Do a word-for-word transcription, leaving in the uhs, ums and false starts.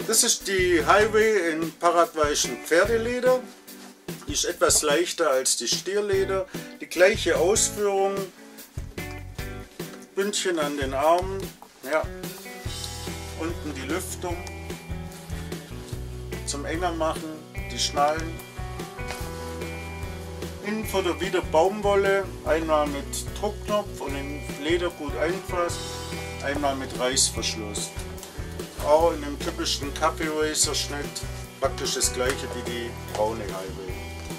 Das ist die Highway in paraguayischen Pferdeleder. Die ist etwas leichter als die Stierleder. Die gleiche Ausführung. Bündchen an den Armen. Ja. Unten die Lüftung. Zum enger machen. Die Schnallen. Innenfutter wieder Baumwolle. Einmal mit Druckknopf und in Leder gut eingefasst. Einmal mit Reißverschluss. Auch in einem typischen Kaffee Racer Schnitt, praktisch das gleiche wie die braune Highway.